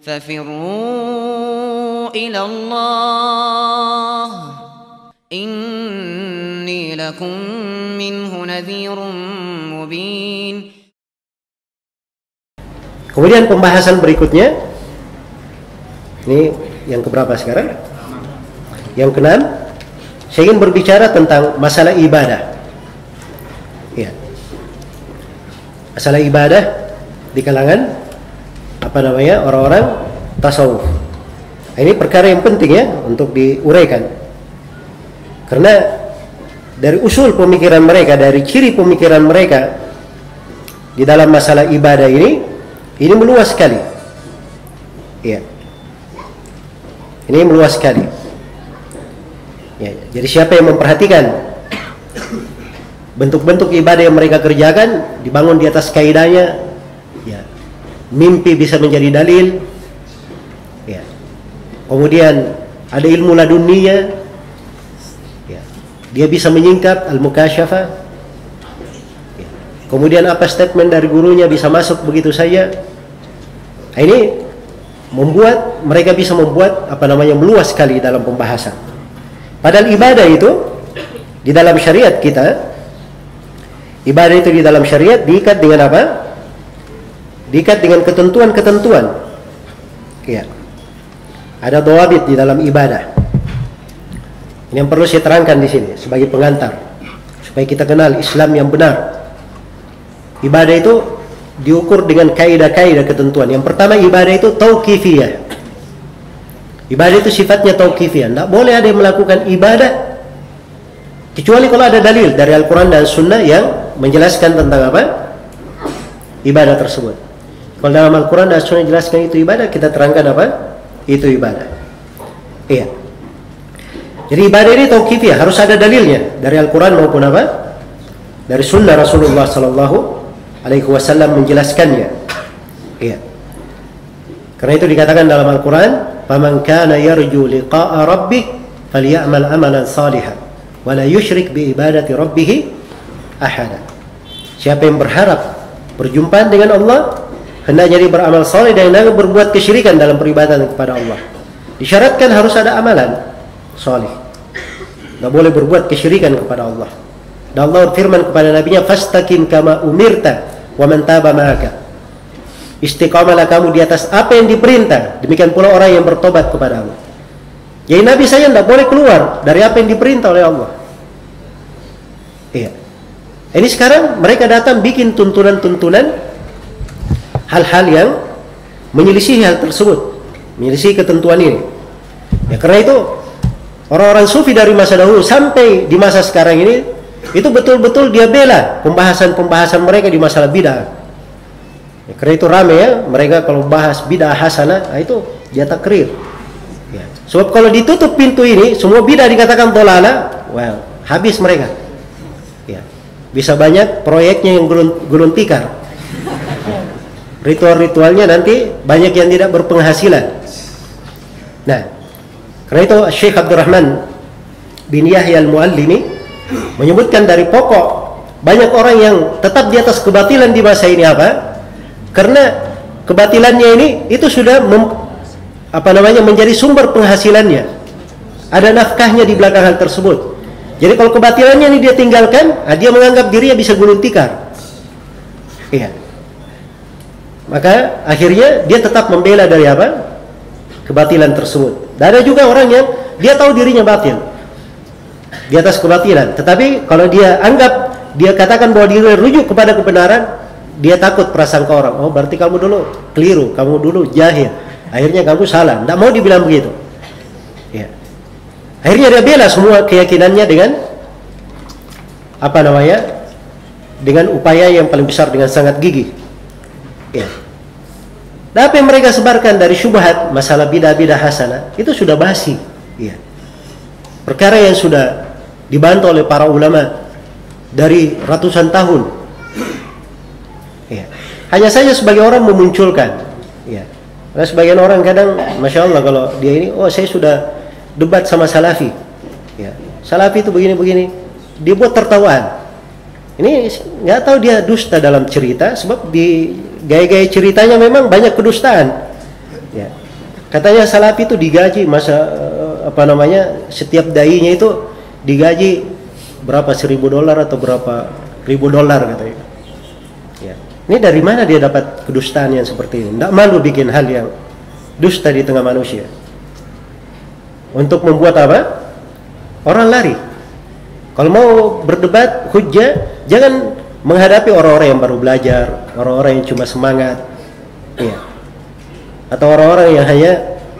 ففروا إلى الله إني لكم منه نذير مبين. Kemudian pembahasan berikutnya, ini yang keberapa sekarang? Yang keenam, saya ingin berbicara tentang masalah ibadah. Ya. Masalah ibadah di kalangan orang-orang tasawuf. Ini perkara yang penting ya untuk diuraikan. Karena dari usul pemikiran mereka, dari ciri pemikiran mereka di dalam masalah ibadah ini meluas sekali. Ya. Ini meluas sekali. Ya, jadi siapa yang memperhatikan bentuk-bentuk ibadah yang mereka kerjakan dibangun di atas kaidahnya, ya, mimpi bisa menjadi dalil, ya. Kemudian ada ilmu ladunniya, ya. Dia bisa menyingkap al-mukasyafah, ya. Kemudian apa statement dari gurunya bisa masuk begitu saja. Nah, ini membuat mereka bisa membuat meluas sekali dalam pembahasan. Padahal ibadah itu di dalam syariat kita, ibadah itu di dalam syariat diikat dengan apa? Diikat dengan ketentuan-ketentuan. Ya. Ada dhawabit di dalam ibadah. Ini yang perlu saya terangkan di sini sebagai pengantar supaya kita kenal Islam yang benar. Ibadah itu diukur dengan kaidah-kaidah ketentuan. Yang pertama, ibadah itu tauqifiyah. Ibadah itu sifatnya tauqifiyah. Tidak boleh ada yang melakukan ibadah kecuali kalau ada dalil dari Al-Quran dan Sunnah yang menjelaskan tentang apa? Ibadah tersebut. Kalau dalam Al-Quran dan Sunnah jelaskan itu ibadah, kita terangkan apa? Itu ibadah. Iya. Jadi ibadah ini tauqifiyah, harus ada dalilnya dari Al-Quran maupun apa? Dari Sunnah Rasulullah Sallallahu Alaihi Wasallam menjelaskannya. Iya. Karena itu dikatakan dalam Al-Quran, "Faman kana yarju liqa'a rabbih falyamal amalan salihan wa la yusyrik bi ibadati rabbih ahada." Siapa yang berharap berjumpa dengan Allah, hendaknya dia beramal saleh dan jangan berbuat kesyirikan dalam peribadatan kepada Allah. Disyaratkan harus ada amalan saleh. Tidak boleh berbuat kesyirikan kepada Allah. Dan Allah firman kepada nabinya, "Fastaqim kama umirta wa man taba ma'aka." Istiqamalah kamu di atas apa yang diperintah, demikian pula orang yang bertobat kepada Allah. Jadi Nabi saya tidak boleh keluar dari apa yang diperintah oleh Allah. Iya. Ini sekarang mereka datang bikin tuntunan-tuntunan hal-hal yang menyelisih hal tersebut, menyelisih ketentuan ini. Ya, karena itu orang-orang sufi dari masa dahulu sampai di masa sekarang ini itu betul-betul dia bela pembahasan-pembahasan mereka di masalah bid'ah. Ya, karena itu ramai ya, mereka kalau bahas bid'ah hasanah, nah itu dia takrir. Ya. Sebab kalau ditutup pintu ini, semua bid'ah dikatakan dolalah, well, habis mereka. Ya. Bisa banyak proyeknya yang gulung tikar. Ya. Ritual-ritualnya nanti banyak yang tidak berpenghasilan. Nah, karena itu Syekh Abdurrahman bin Yahya al-Muallimi menyebutkan dari pokok banyak orang yang tetap di atas kebatilan di masa ini apa? Karena kebatilannya ini itu sudah menjadi sumber penghasilannya. Ada nafkahnya di belakang hal tersebut. Jadi kalau kebatilannya ini dia tinggalkan, dia menganggap dirinya bisa gulung tikar. Iya. Maka akhirnya dia tetap membela dari apa? Kebatilan tersebut. Dan ada juga orang yang dia tahu dirinya batil di atas kebatilan, tetapi kalau dia anggap, dia katakan bahwa dia rujuk kepada kebenaran, dia takut prasangka orang, oh berarti kamu dulu keliru, kamu dulu jahil, akhirnya kamu salah. Tidak mau dibilang begitu. Ya. Akhirnya dia bela semua keyakinannya dengan dengan upaya yang paling besar, dengan sangat gigih. Ya. Dan apa yang mereka sebarkan dari syubhat masalah bidah-bidah hasanah itu sudah basi. Ya. Perkara yang sudah dibantu oleh para ulama dari ratusan tahun. Ya. Hanya saja sebagai orang memunculkan. Ya. Karena sebagian orang kadang, masya Allah kalau dia ini, oh saya sudah debat sama Salafi. Ya. Salafi itu begini-begini, dia buat tertawaan. Ini nggak tahu dia dusta dalam cerita, sebab di gaya-gaya ceritanya memang banyak kedustaan. Ya. Katanya Salafi itu digaji setiap dai-nya itu digaji berapa $1.000 atau berapa ribu dolar katanya. Ya. Ini dari mana dia dapat kedustaan yang seperti ini? Tidak malu bikin hal yang dusta di tengah manusia. Untuk membuat apa? Orang lari. Kalau mau berdebat hujjah, jangan menghadapi orang-orang yang baru belajar, orang-orang yang cuma semangat, ya. Atau orang-orang yang hanya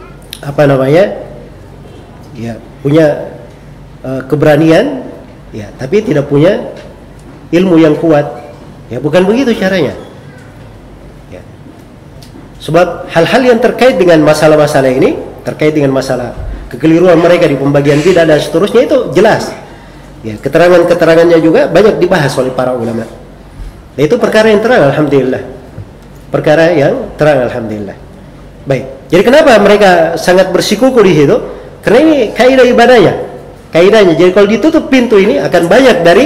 punya keberanian, ya, tapi tidak punya ilmu yang kuat. Ya, bukan begitu caranya. Ya. Sebab hal-hal yang terkait dengan masalah-masalah ini, terkait dengan masalah kekeliruan mereka di pembagian bidah dan seterusnya itu jelas. Ya, keterangan-keterangannya juga banyak dibahas oleh para ulama. Nah, itu perkara yang terang, alhamdulillah. Perkara yang terang, alhamdulillah. Baik. Jadi kenapa mereka sangat bersikuku di situ? Karena ini kaidah ibadahnya. Kaidahnya. Jadi kalau ditutup pintu ini akan banyak dari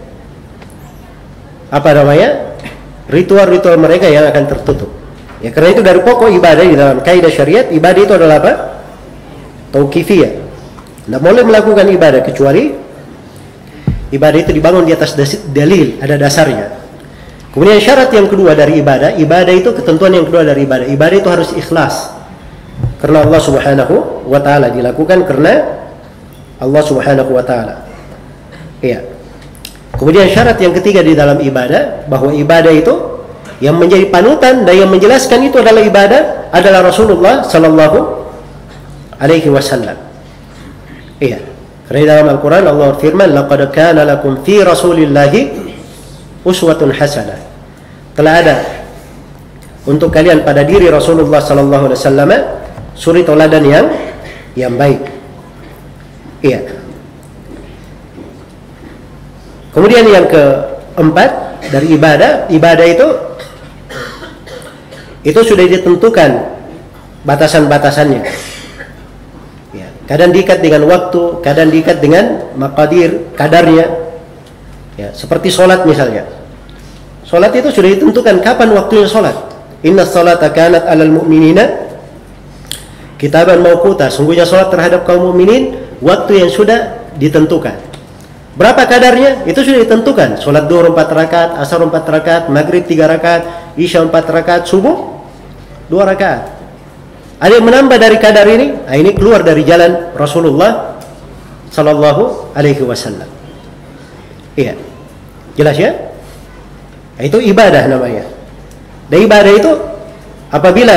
ritual-ritual mereka yang akan tertutup. Ya, karena itu dari pokok ibadah di dalam kaidah syariat, ibadah itu adalah apa? Tauqifiyah. Tidak boleh melakukan ibadah kecuali ibadah itu dibangun di atas dalil, ada dasarnya. Kemudian syarat yang kedua dari ibadah itu ketentuan yang kedua dari ibadah. Ibadah itu harus ikhlas. Karena Allah Subhanahu wa taala, dilakukan karena Allah Subhanahu wa taala. Iya. Kemudian syarat yang ketiga di dalam ibadah, bahwa ibadah itu yang menjadi panutan dan yang menjelaskan itu adalah ibadah adalah Rasulullah sallallahu alaihi wasallam. Iya. Karena dalam Al-Quran Allah firman, laqad kana lakum fi rasulillahi uswatun hasanah. Telah ada untuk kalian pada diri Rasulullah sallallahu alaihi wasallam suri teladan yang baik. Iya. Kemudian yang keempat dari ibadah itu sudah ditentukan batasan-batasannya. Ya, kadang diikat dengan waktu, kadang diikat dengan kadarnya. Ya, seperti sholat misalnya. Sholat itu sudah ditentukan kapan waktunya sholat. Inna sholata kanat alal mu'minina kitaban mawquta. Sungguhnya sholat terhadap kaum mukminin waktu yang sudah ditentukan. Berapa kadarnya? Itu sudah ditentukan. Sholat duhur 4 rakaat, asar 4 rakaat, maghrib 3 rakaat, isya 4 rakaat, subuh 2 rakaat. Ada yang menambah dari kadar ini? Nah, ini keluar dari jalan Rasulullah sallallahu alaihi wasallam. Iya. Jelas ya? Nah, itu ibadah namanya. Dan ibadah itu apabila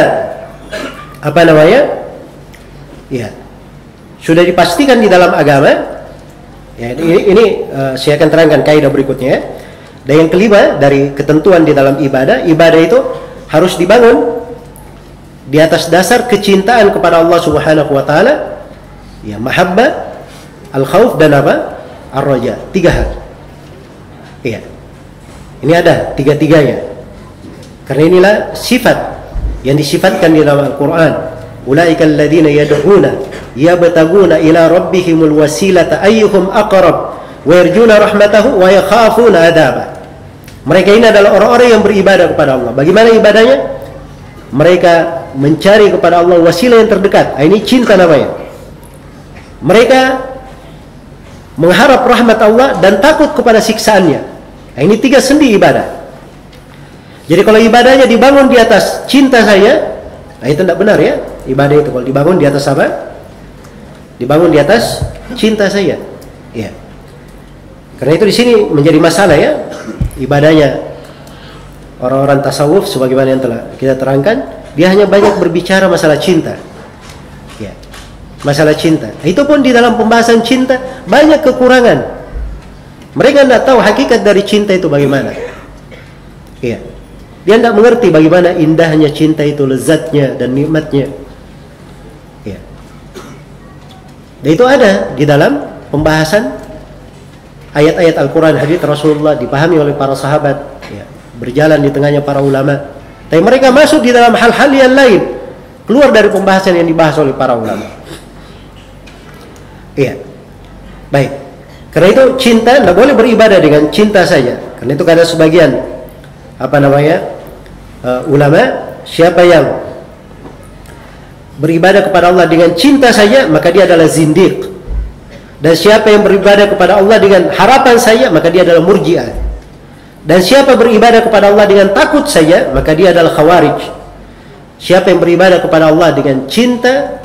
ya, sudah dipastikan di dalam agama. Ya, ini saya akan terangkan kaidah berikutnya ya. Dan yang kelima dari ketentuan di dalam ibadah itu harus dibangun di atas dasar kecintaan kepada Allah Subhanahu wa taala, ya, mahabbah, al-khauf dan ar-raja. 3 hal. Iya. Ini ada tiga-tiganya. Karena inilah sifat yang disifatkan di dalam Al-Qur'an. Ulaikal ladzina yad'una yabtaguna ila rabbihimul wasilata ayyuhum aqrab wa yarjuna rahmatahu wa yakhafuna adabah. Mereka ini adalah orang-orang yang beribadah kepada Allah. Bagaimana ibadahnya? Mereka mencari kepada Allah wasilah yang terdekat. Ini cinta namanya. Mereka mengharap rahmat Allah dan takut kepada siksaannya. Ini 3 sendi ibadah. Jadi kalau ibadahnya dibangun di atas cinta saya, nah itu tidak benar ya. Ibadah itu kalau dibangun di atas apa? Dibangun di atas cinta saya. Ya. Karena itu di sini menjadi masalah ya. Ibadahnya orang-orang tasawuf sebagaimana yang telah kita terangkan, dia hanya banyak berbicara masalah cinta. Ya. Masalah cinta. Itu pun di dalam pembahasan cinta banyak kekurangan. Mereka tidak tahu hakikat dari cinta itu bagaimana. Ya. Dia tidak mengerti bagaimana indahnya cinta itu, lezatnya dan nikmatnya. Ya. Dan itu ada di dalam pembahasan ayat-ayat Al-Quran, hadits Rasulullah, dipahami oleh para sahabat, ya, berjalan di tengahnya para ulama. Tapi mereka masuk di dalam hal-hal yang lain, keluar dari pembahasan yang dibahas oleh para ulama. Iya. Baik. Karena itu cinta tidak boleh beribadah dengan cinta saja. Karena itu ada sebagian ulama, siapa yang beribadah kepada Allah dengan cinta saja, maka dia adalah zindiq. Dan siapa yang beribadah kepada Allah dengan harapan saja, maka dia adalah murji'ah. Dan siapa beribadah kepada Allah dengan takut saja, maka dia adalah khawarij. Siapa yang beribadah kepada Allah dengan cinta,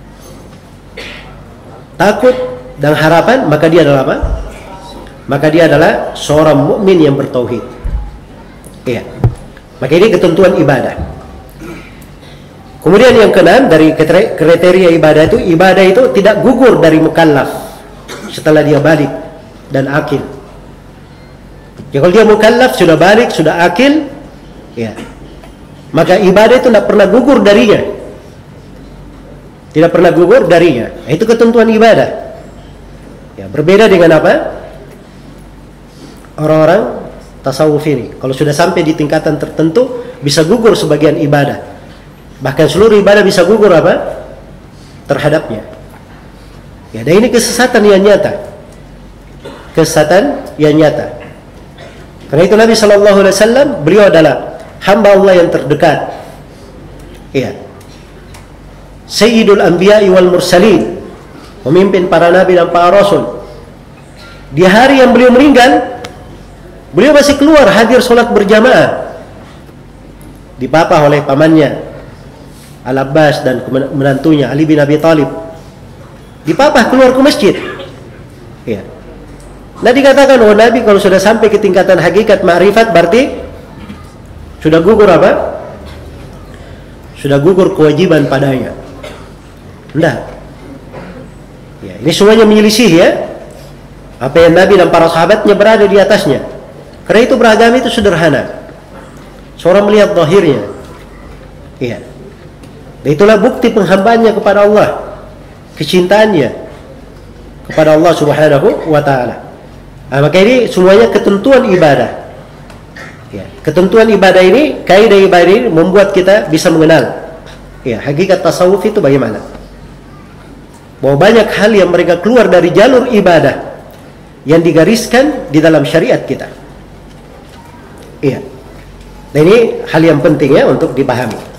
takut dan harapan, maka dia adalah apa? Maka dia adalah seorang mukmin yang bertauhid. Iya. Maka ini ketentuan ibadah. Kemudian yang keenam dari kriteria ibadah itu tidak gugur dari mukallaf setelah dia balik dan akil. Ya, kalau dia mukallaf, sudah balik, sudah akil, ya, maka ibadah itu tidak pernah gugur darinya. Tidak pernah gugur darinya. Itu ketentuan ibadah. Ya, berbeda dengan apa? Orang-orang tasawuf ini. Kalau sudah sampai di tingkatan tertentu, bisa gugur sebagian ibadah. Bahkan seluruh ibadah bisa gugur apa? Terhadapnya. Ya, dan ini kesesatan yang nyata. Kesesatan yang nyata. Karena itu Nabi SAW, beliau adalah hamba Allah yang terdekat. Ya. Sayyidul Anbiya'i wal Mursalin, pemimpin para nabi dan para rasul. Di hari yang beliau meninggal, beliau masih keluar hadir sholat berjamaah. Dipapah oleh pamannya Al-Abbas dan menantunya Ali bin Abi Thalib. Dipapah keluar ke masjid. Ya. Nah, dikatakan, oh Nabi kalau sudah sampai ke tingkatan hakikat ma'rifat, berarti sudah gugur apa? Sudah gugur kewajiban padanya. Enggak. Ya, ini semuanya menyelisih ya apa yang Nabi dan para sahabatnya berada di atasnya. Karena itu beragama itu sederhana. Seorang melihat zahirnya. Iya. Dan itulah bukti penghambaannya kepada Allah. Kecintaannya kepada Allah Subhanahu wa ta'ala. Nah, maka ini semuanya ketentuan ibadah. Ya, ketentuan ibadah ini, kaidah ibadah ini membuat kita bisa mengenal ya, hakikat tasawuf itu bagaimana. Bahwa banyak hal yang mereka keluar dari jalur ibadah yang digariskan di dalam syariat kita. Iya. Nah, ini hal yang penting ya untuk dipahami.